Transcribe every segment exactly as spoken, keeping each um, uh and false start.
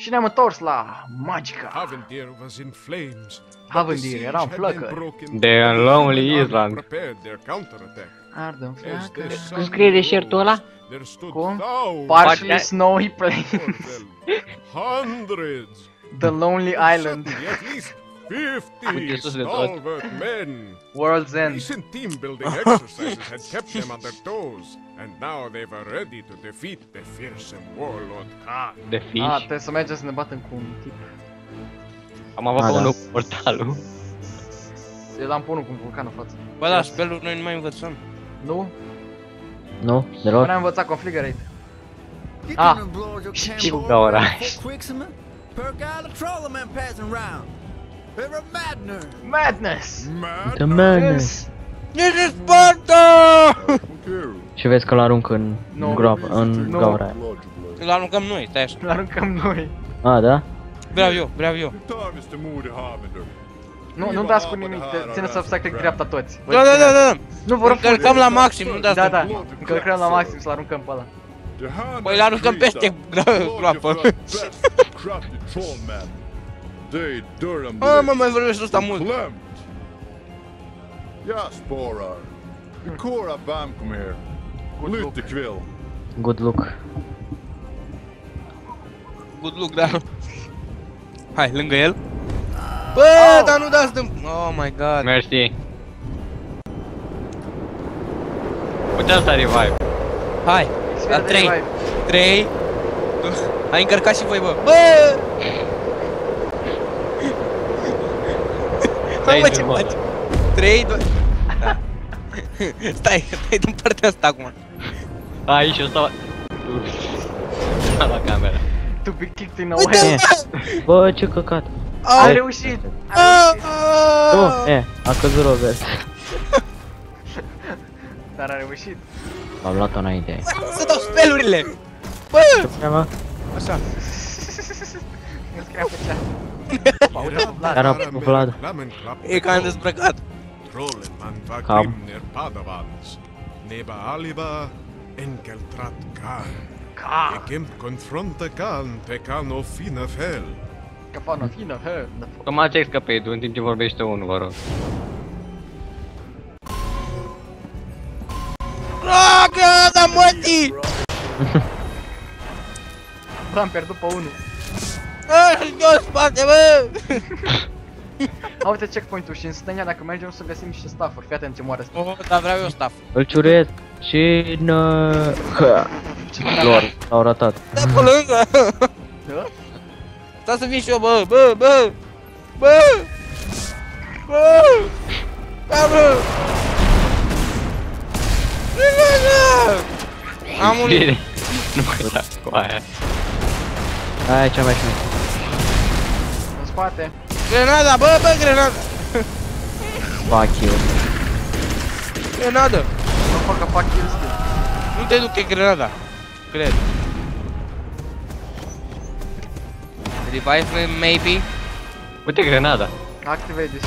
Și ne-am întors la Magicka. Havendir was in flames. Havendir era în flăcări. De în Lonely Island. Ardă în flăcări. Cum scrie deșertul ăla? Cum? Partially snowy plains. Hundreds. The Lonely Island. At least fifty stalwart men. World's End. Recent team building exercises had kept them on their toes, and now they were ready to defeat the fearsome warlord Khan. De Ah, fiși. trebuie să mergem să ne batem cu un tip. Am avut Ah, da. unul cu portalul. Eu l-am pe unul cu un vulcan în față. Bă, da, spelul noi nu mai învățăm. Nu? Nu? Nu Deloc? ne-am învățat Confligerate. Ah, Și cu gaura. Madness! The madness. Ești Sparta! Și vezi că l-aruncă în Nu. groapă, în Nu. gaura aia. Îl aruncăm noi, stai așa. L-aruncăm noi. A, da? Vreau eu, vreau eu. Nu, nu dați cu nimic, te- țineți să click dreapta toți. Voi Da, da, da, da. Nu, vă rog Încălcăm frumos. la maxim, nu dați Da, de da, pula. încălcăm la maxim să-l aruncăm pe ăla. Păi îl aruncăm peste gro- groapă. Mă, mă, mai vorbești ăsta mult. Ja, Sporar. Cora Bam kom här. Lytte kväll. Good luck. Good luck, da. Hai, lângă el. Bă, dar nu dați de... Oh my god. Mersi. Puteam să revive. Hai, Sfera la de trei. revive. trei. Hai încărcat și voi, bă. Bă! Hai, mă, ce faci? trei, doi... Da. Stai, stai din partea asta acum. Aici eu stau... Stau la camera. To be kicked in the Uite, head. bă! Bă, ce căcat. A Au! reușit! A Ah, reușit! ah. Nu, e, a căzut Robert. Dar a reușit. M-am luat-o înainte. Să dau spelurile! Bă! Ce treaba? Așa. Îmi scria pe chat. Era Vlad. E că am dezbrăcat. Trolleman var Kam. Grimnir Padavans. Neba Aliva, Enkeltrat Khan. Ca! Ekim confronta Khan pe Khan o fina fel. Că fană fină, hă! Că m-ați excapit în timp ce vorbește unul, vă rog. Roagă, da mătii! Bă, am pierdut pe unul. Ai, eu spate, bă! A, uite checkpoint-ul și în stânga dacă mergem o să găsim niște staff-uri. Fii atent ce moare ăsta. Oh, dar vreau eu staff. Îl ciuresc. Și nă... Hă. Lor, l-au ratat. Da pe lângă! Da? Stai să vin și eu, bă, bă, bă! Bă! Bă! Da, bă! Bă! Am un... Bine. Nu mai da cu aia. Aia e cea mai șmecheră. În spate. Grenada, bă, bă, grenada! Fuck you. Grenada! Nu facă fac kill skill. Nu te duc, e grenada. Cred. Revive, maybe? Uite grenada. Activate this.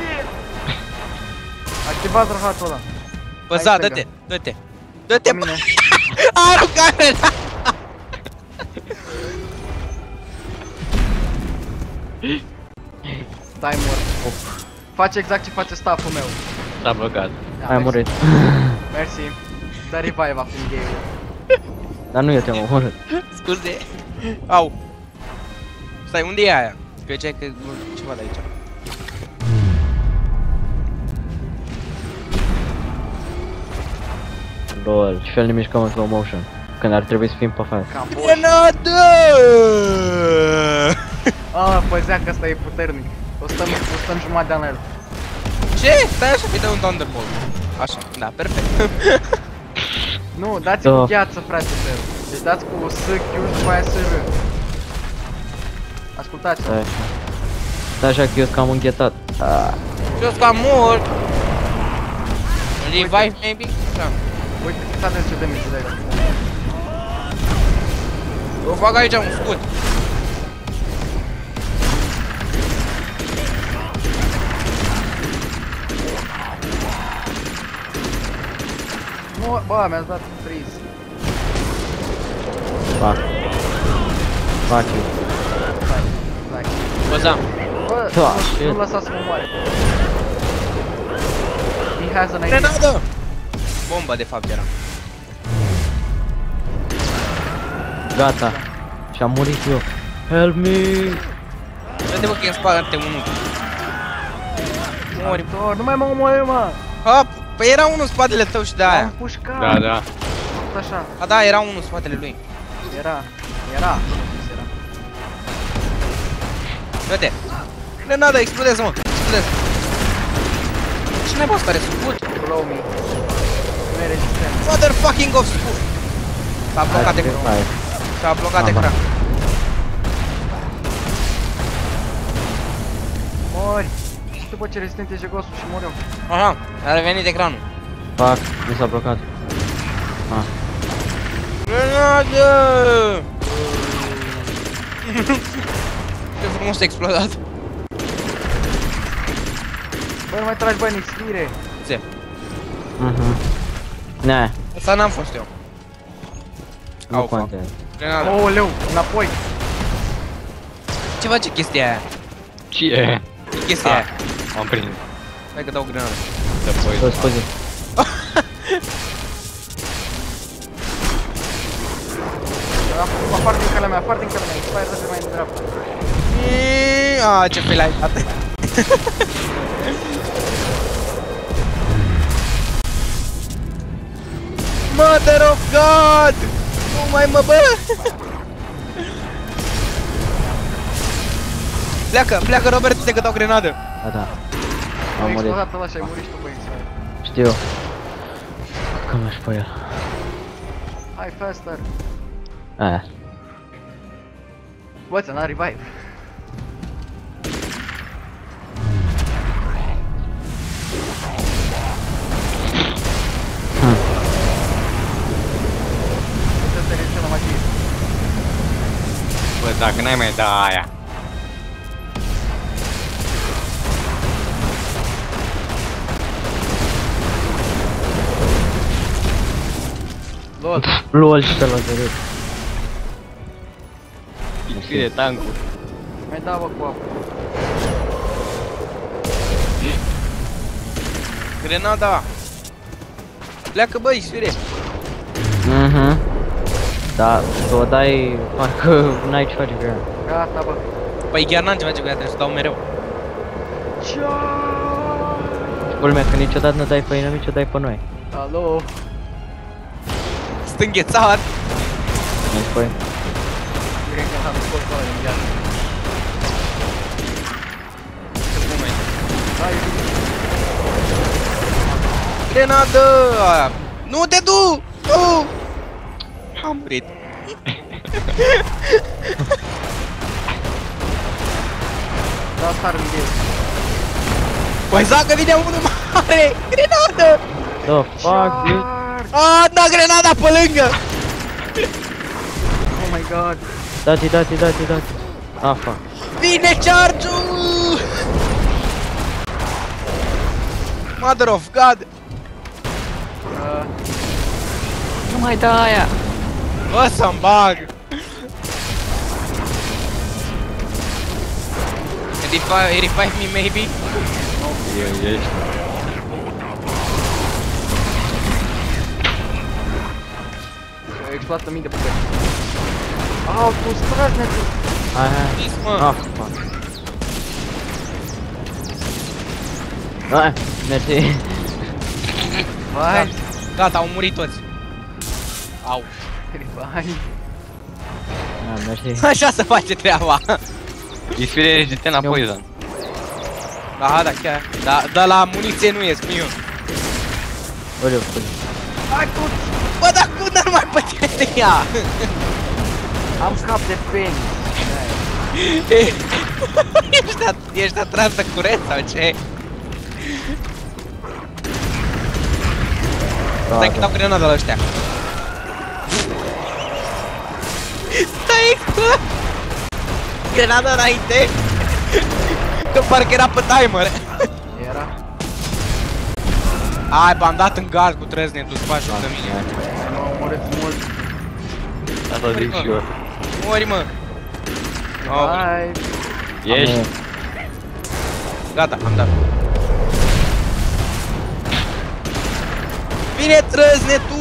Activați rahatul ăla. Bă, Hai za, stânga. dă-te, dă-te! Dă-te, Pe bă! mine. A aruncat grenada! Stai mort. Face exact ce face staff-ul meu. S-a blocat. Da, Ai mersi. murit. Mersi. Dă revive acum game-ul. Dar nu eu te-am omorât. Scuze. Au. Stai, unde e aia? Că ziceai că ceva de aici. Lol, și fel ne mișcăm în slow motion. Când ar trebui să fim pe față. Cam boș. Grenadă! Ah, păzea că ăsta e puternic. O stăm, o stăm jumătate de an la el. Ce? Stai așa, îi dă un Thunderbolt. Așa, da, perfect. Nu, dați Da. cu gheață, frate, pe el. Deci dați cu S, Q și după aia S, R. Ascultați-o. Stai așa. Stai așa că eu sunt cam înghețat. Ah. Eu sunt cam mort. Revive, maybe? Da. Uite, cât aveți ce damage de aici. Eu fac aici un scut. Nu, bă, mi-ați dat freeze. Fuck. Fuck you. stai. Bă, da. Bă, Da, nu- shit. nu lăsa să mă moare. He has an idea. Grenadă! Bomba, de fapt, era. Gata. Și-am murit eu. Help me! Vede, bă, că e în spate unul. Mori. Ajutor, nu mai mă omori, mă! Hop! Păi era unul în spatele tău și de Am aia. pușcat! Da, da. Tot așa. A, da, era unul în spatele lui. Era. Era. Nu știu ce era. Vede. Grenada, explodează, mă. Explodează. Cine bă ăsta are scut? Blow me. Nu e rezistent. Motherfucking of scut. S-a blocat ecran. S-a blocat Aha. ecran. Mori! Și după ce rezistent e jegosul și mor eu. Aha, a revenit ecranul. Fuck, mi s-a blocat. Ah. Grenadă! Ce frumos a explodat. Bă, nu mai tragi bani, expire! Ce? Mhm. Ne, Asta n-am fost eu. nu Au, contează. Grenadă. Oh, leu, înapoi! Ce face chestia aia? Ce e? Ce chestia aia? M-am prins. Hai că dau grenadă. De Bă, voi. scuze. Apar din calea mea, apar din calea mea, expire de pe mai în dreapta. Aaaa, ce fel ai dat. Mother of God! Nu mai mă bă! Pleacă, pleacă Robert, te că dau grenadă. Da, da. Am Am murit. explodat ăla și ai murit și tu, băieți. Știu. Că mergi pe el. Hai, faster! Aia. Bă, ți-a dat revive. Hm. Uite, te rezistent la magie. Bă, dacă n-ai mai da aia. Lol. LOL și pe la zero. Fie tancul. Mai da, bă, cu apă. Grenada! Pleacă băi, sfire! Mhm. Da, tu o dai, parcă n-ai ce face cu ea. Gata, bă. Păi chiar n-am ce face cu ea, trebuie să dau mereu. Culmea că niciodată nu dai pe inamici, o dai pe noi. Alo. Sunt înghețat! Nu spui? Cred că am scos pe ăla din viață. Ce moment. Hai, Grenadă! Nu te du! Nu! Am murit. da, star în gheț. Păi zacă vine unul mare! Grenadă! The fuck, dude? A, da grenada pe lângă! Oh my god. Da-ți, da-ți, da-ți, da-ți. Ah, fuck. Vine charge-ul! Mother of God! Uh, Nu mai da aia. Bă, să-mi bag! Revive, revive me maybe? Eu ești. exploată mii de putere. Au, tu străznețul! Hai, hai. Nis, mă! Ah, fuck. Hai, mersi. Vai! Gata, au murit toți. Au. Vai! Ah, mersi. Așa se face treaba. Isfire rezistent la poison. Da, da, chiar. Da, da, la muniție nu ies, miu. Oleu, scuze. Hai tu! Bă, dar cum n-ar mai putea de ea? Am cap de penis! ești, at ești atras de curent sau ce? Stai că dau grenada la ăștia. Stai că... Grenada înainte? Că parcă era pe timer. Era? Hai, b-am dat în gard cu trăznetul, faci de mine. M-au omorât mult! Asta zic și eu. Mori, mă. Oh. Hai! Ești? Gata, am dat. Vine trăznetul!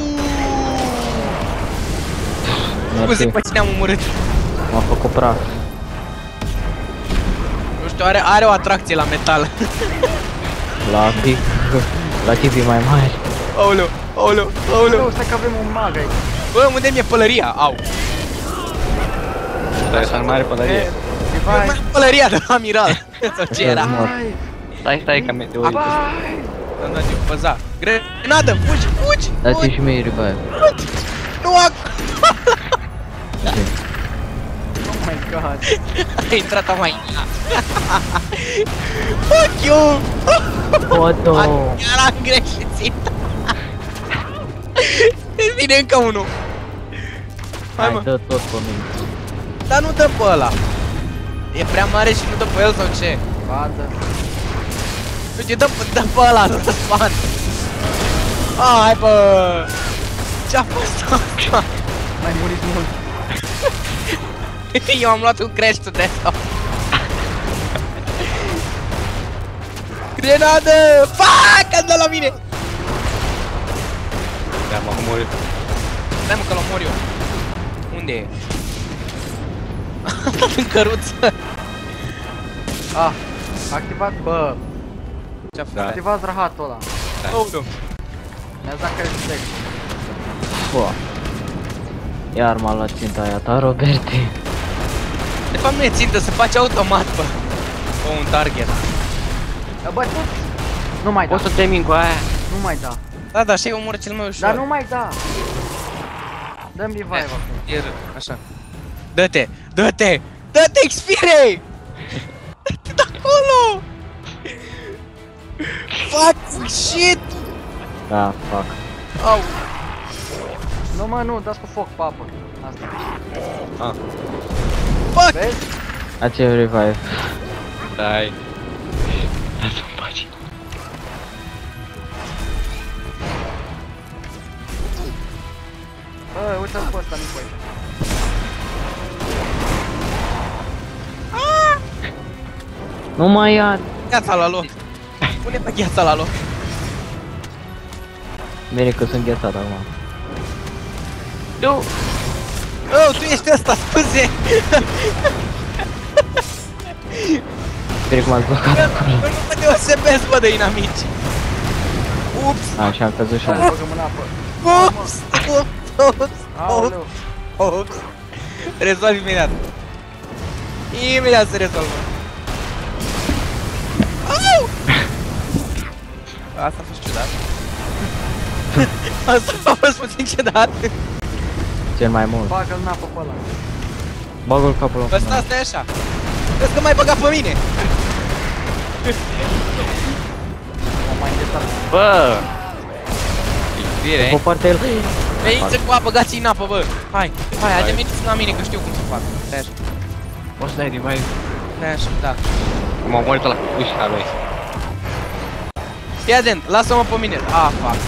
Scuze, pe cine am omorât? M-a făcut praf. Nu știu, are, are o atracție la metal. La big, la tipii mai mari. Aoleu, aoleu, aoleu. Nu, stai că avem un mag aici. Bă, unde mi-e pălăria? Au. Stai să nu mai are pălărie. E, Mai Vai, pălăria de la amiral. Sau ce era? vai, Stai, stai că meteorit. vai. Am dat eu păza. Grenadă, fugi, fugi, Dați fugi, și mie revive. fugi. Nu ac... Oh my god. A intrat mai. Fuck you! Foto! Chiar am greșit. Vine încă unul. Hai Hai, mă. dă tot pe mine. Dar nu dă pe ăla. E prea mare și nu dă pe el sau ce? Vadă. Uite, dă, dă pe ăla, nu răspan. Hai bă! Ce-a fost asta? Mai murit mult. Eu am luat un crash to death. Grenadă! Fuck! Am dat la mine! Da, m-am omorât. Stai mă că l-omor eu. Unde e? Am dat în căruță. Ah, activat, bă, Ce-a Da. făcut? activați rahatul ăla. Oh, nu. Mi-a dat care să Bă. Iar m-a luat ținta aia ta, Roberti. De fapt nu e țintă, se face automat, bă. O, un target. Bă, tu... Nu mai da, Poți să termin cu aia? nu mai da. Da, da, așa e omoră cel mai ușor. Dar nu mai da. Dăm revive acum. E rău, așa. Dă-te, dă-te, dă-te, expire! Dă-te de acolo! Fuck, shit! Da, fac. Au. Nu mă, nu, dați cu foc, papă. Asta. Ah, Fuck! Vezi? Dați revive. stai. Lasă-mi pace. Bă, uite-l pe ăsta, micu aici. Nu mai ia. Gheața la loc. Pune pe gheața la loc. Bine că sunt ghețat acum. Nu! Oh, tu ești ăsta, scuze! Bine că m-ați blocat acolo. Nu mă deosebesc, bă, de inamici. Ups! Așa, am căzut și Hai, am. băgăm în apă. Ups! Ups! Ups! Ups! Aoleu. Ups! Rezolv imediat. Imediat se rezolvă. Au! Asta a fost ciudat. Asta a fost puțin ciudat. Cel mai mult. Bagă-l în apă pe ăla. Bagă-l capul Bă, în stai, stai așa. Crezi că m-ai băgat pe mine? M-am mai înghețat. Bă! Bine. Pe partea el. Veniți cu apă, gați în apă, bă. Hai, hai, hai, veniți la mine, că știu cum să fac. Stai așa. Poți să dai revive? Stai așa, da. M-am omorât ăla cu pușca lui. Fii atent, lasă-mă pe mine. Ah, fuck.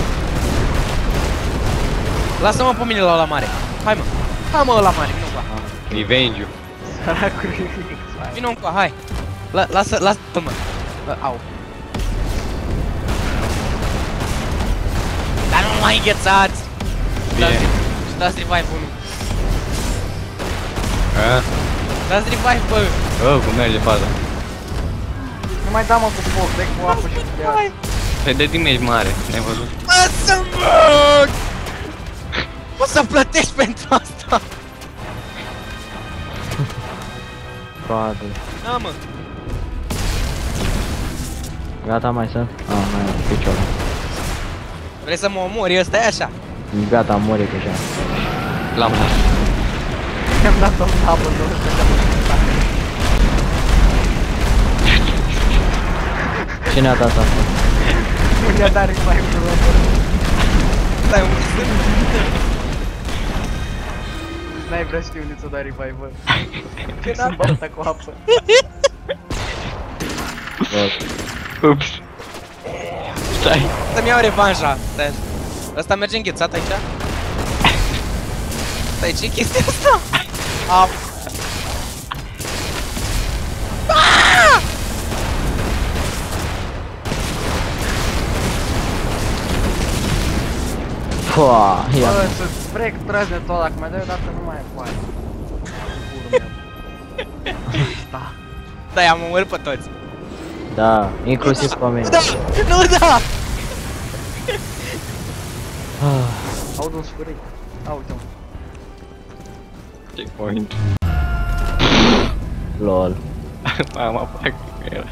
Lasă-mă pe mine la ăla mare. Hai, mă. Hai, mă, ăla mare, vino încoa. Revenge-ul. Săracul. Vino încoa, hai. La, lasă, lasă-l, mă. Bă, au. Dar nu mai înghețați. Bine. Și dați revive-ul unu. A? Dați revive, bă. Oh, cum merge faza. Nu mai da mă cu foc, dai cu apă și cu ea. Păi de damage mare, n-ai văzut? Bă, să mă! O să plătești pentru asta. Probabil. Da, mă. Gata, mai sunt? Ah, mai am picior. Vrei să mă omori? Ăsta e așa. Gata, am murit deja. L-am pus. Mi-am dat-o în apă, nu știu ce am făcut. Cine a dat asta? Nu i-a dat revive-ul ăla. Stai, unde sunt? N-ai vrea să știu unde ți-o dai revive, bă. Sunt balta cu apă. Ups. Stai. Să-mi iau revanșa. Stai. Ăsta merge înghețat aici? Stai, ce-i chestia asta? Am. Pua, ia. Bă, să-ți frec trăznetul ăla, că mai dai o dată nu mai e foaie. Purul meu. Da. Da, i-am omorât pe toți. Da, inclusiv pe mine. Da! Nu da! Ah, Aud un sfârâit. A, uite-mă. Checkpoint. lol. Am apucat că era.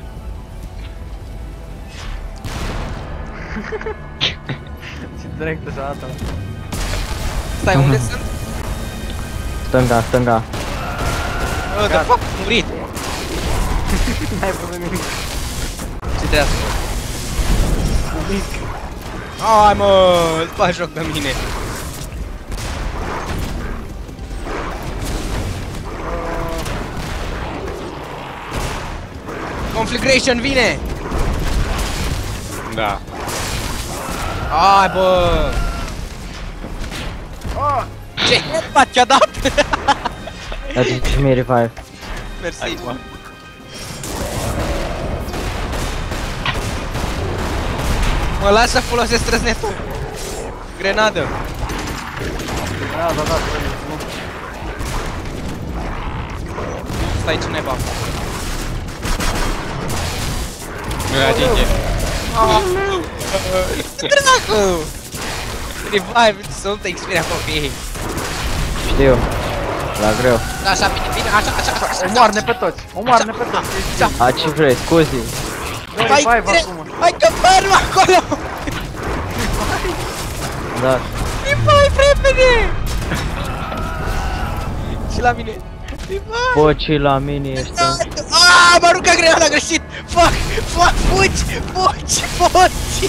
Ce direct așa dată. Stai, unde sunt? Stânga, stânga. Oh, the fuck, am murit. N-ai probleme nimic. Ce trebuie să fac? Hai mă, îți faci joc de mine. Conflagration vine! Da. Hai bă! Oh! Ce headbutt ți-a dat? Dați și mie revive. Mersi. Mă las să folosesc trăznetul. Grenadă. Da, da, da, trebuie, nu. Stai ce neba. Nu era atinge. Dracu! Revive, să nu te expirea copiii. Știu. La greu. Așa, bine, bine, așa, așa, așa, așa. Omoarne pe toți, omoarne pe toți. Așa. A, ce vrei, scuzi. Dă Hai, revive bine, acum. hai că fermă acolo! Da. Revive, repede! Și la mine. Revive! Poci la mine ești. Aaaa, m-a aruncat grenada greșit! Fuck, fuck, fugi, fugi, fugi!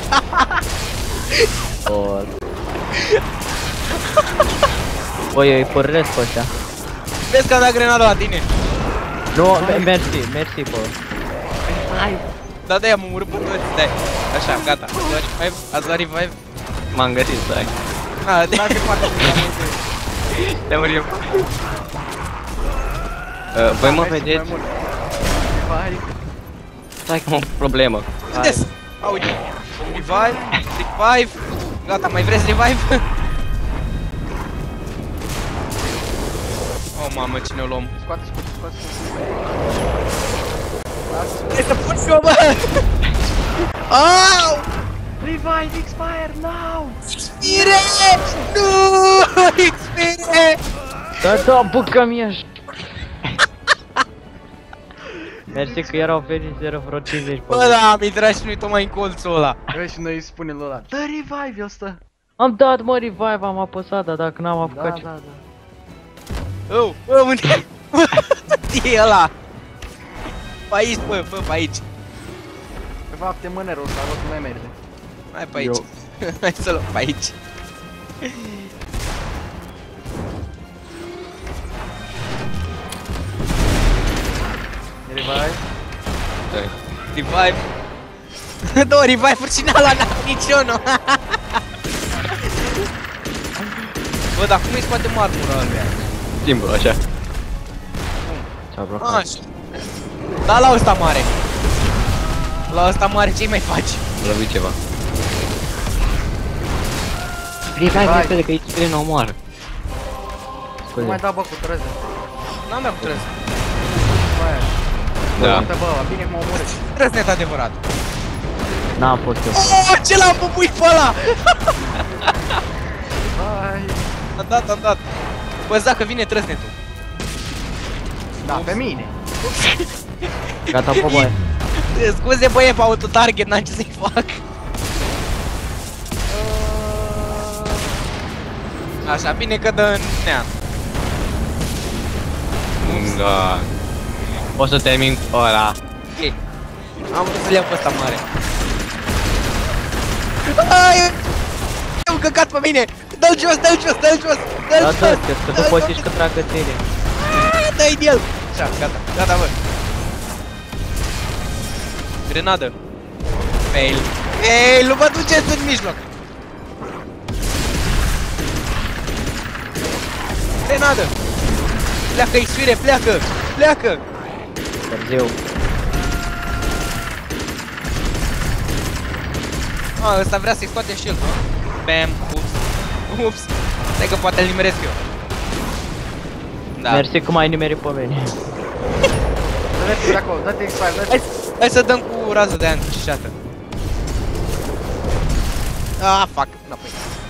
lol. Băi, eu îi părăresc pe ăștia. Vezi că am dat grenada la tine. Nu, me- mersi, mersi, bă. Da, da, am omorât pe toți, stai. Așa, gata. Ați luat revive? Ați luat revive? M-am găsit, stai. A, de... Te murim. Uh, voi mă vedeți? Revive. Stai că am o problemă. Unde-s? A, uite. Revive, revive. Gata, mai vreți revive? Oh, mamă, cine o luăm? Scoate, scoate, scoate. Trebuie să pun și eu, bă! Au! Revive, expire, now! Expire! Nu! Expire! Da, da, bă, că mi-aș. Mersi că erau venit zero vreo cincizeci. Bă, da, am intrat și noi tocmai în colțul ăla. Băi, și noi îi spunem lui ăla, dă revive ăsta! Am dat, mă, revive, am apăsat, dar dacă n-am Da, apucat da, ce... da. Oh, bă, unde? E ăla! Pe aici, bă, bă, pe aici. De fapt, e mânerul ăsta, arăt nu mai merge. Hai pe aici. Hai să luăm pe aici. Revive. Stai. Revive. Două revive-uri și n-a luat niciunul. Bă, dar cum îi scoate marmura alea? Simplu, așa. Ce-a blocat? Așa. Da, la ăsta mare. La ăsta mare ce-i mai faci? Am lovit ceva. Revive repede că aici nu omoară. Nu mai da, bă, cu treze. N-am dat cu trăs. Bă, Da. uite, bă, bine că m-a omorât. Trăsnet adevărat. N-am fost eu. Oh, ce l-am pupui pe ăla! Hai. Am dat, am dat. Bă, dacă vine trăsnetul. Da, pe mine. Gata, bă, băi. Scuze, băie, pe autotarget, n-am ce să-i fac. Așa, bine că dă în neam. Da. O să termin cu ăla. Ok. Am vrut să-l iau pe ăsta mare. Ai, am căcat pe mine! Dă-l jos, dă-l jos, dă-l jos! Dă-l Da, jos! da, că nu poți zici că tragă tine. Dă-i de el! Așa, gata, gata, bă! Grenadă! Fail! Fail! Nu vă duceți în mijloc! Grenadă! Pleacă, expire, pleacă! Pleacă! Târziu. A, ăsta vrea să-i scoate shield, nu? Bam, ups. Ups. Stai că poate îl nimeresc eu. Da. Mersi că m-ai nimerit pe mine. Dă-te de acolo, dă-te X cinci, dă-te. Hai, hai să dăm cu rază de aia încrucișată. Ah, fuck, înapoi.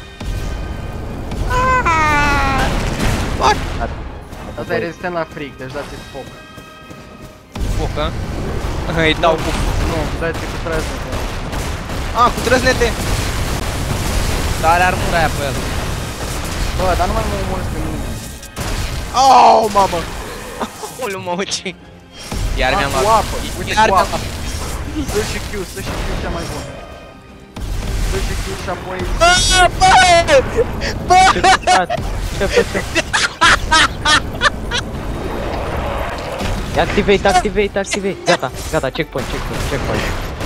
Ah, fuck. Asta e rezistent la frig, deci dați foc. Foc, a? Îi dau cu... Nu, dă-te cu trăznete. Ah, cu trăznete. Dar are armura aia pe el. Bă, dar nu mai mă omorâți pe mine. Oh, mamă. Ulu, mamă, ce... Iar Ah, mi-am cu luat. apă, uite, Iar cu mi-am apă. luat. Să și Q, să și Q cea mai bună. Să și Q și apoi... Bă, bă, bă. Ce facem? Activate, activate, activate. Gata, gata, checkpoint, checkpoint, checkpoint.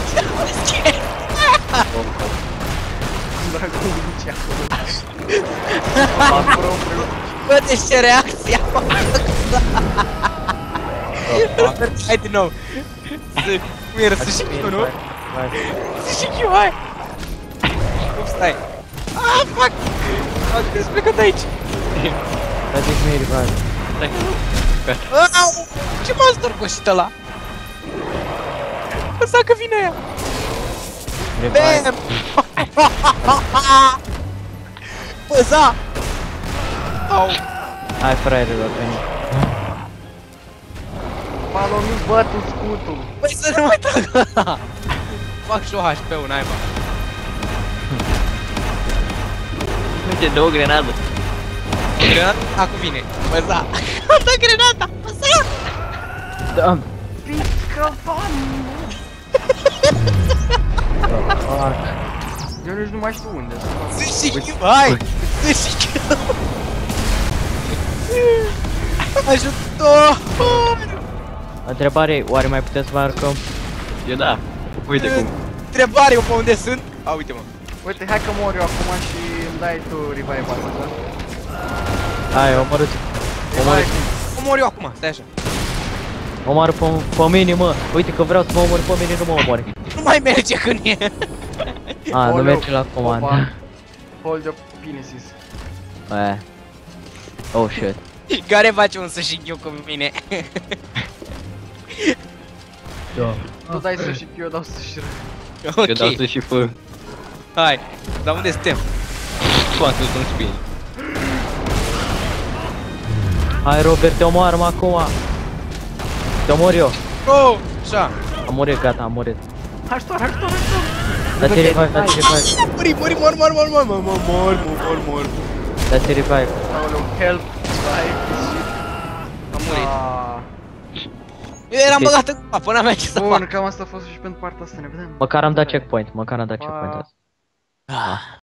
Dragovici acolo. Am propriu. Bă, deci ce reacție am Robert, hai din nou. Cum era să și Q, nu? Să și Q, hai. Cum stai? Ah, fuck. Am zis plecat de aici. That is me, revive. Stai. Au! Ce m-a storcoșit ăla? Lăsa că vine aia. Revive. Bam! Păza! Au! Hai, fraierilor, veni. Palo, nu bă tu scutul. Păi să nu mai trag ăla! Fac și o H P-ul, naiba. Uite, două grenadă. Grenada? Acum vine. Păza! Da grenada! Păza! Da. Pică bani! Fuck. Eu nici nu mai știu unde sunt. Să și Q, hai! Să și Q! Ajutor! Întrebare, oare mai putem să vă arcăm? Eu da. Uite cum. Întrebare, eu pe unde sunt? A, uite mă. Uite, hai că mor eu acum și îmi dai tu revival, da? Hai, omorât. Omorât. Omor eu acum, stai așa. Omoară pe, pe mine, mă. Uite că vreau să mă omor pe mine, nu mă omori. Nu mai merge când e. A, nu Oleu, merge la comandă. opa. Hold your penises. Eh. Oh shit. Care face un să și Q cu mine? Da. Tu dai să și eu dau să și rău. Eu dau să și fă. Hai, dar unde suntem? Foarte sunt spini. Hai, Robert, te omoară-mă acum. Te omor eu. Oh, așa. Am murit, gata, am murit. Ajutor, ajutor, ajutor! Dați revive, dați revive. Mori, mori, mor, mor, mor, mor, mor, mor, mor, mor, mor. Dați revive. Aoleu, help! Hai, shit! Am murit. Ah. Eu eram băgat în apă, n-aveam ce să Bun, fac. cam asta a fost și pentru partea asta, ne vedem. Măcar am dat checkpoint, măcar am dat Pa. checkpoint asta. Ah,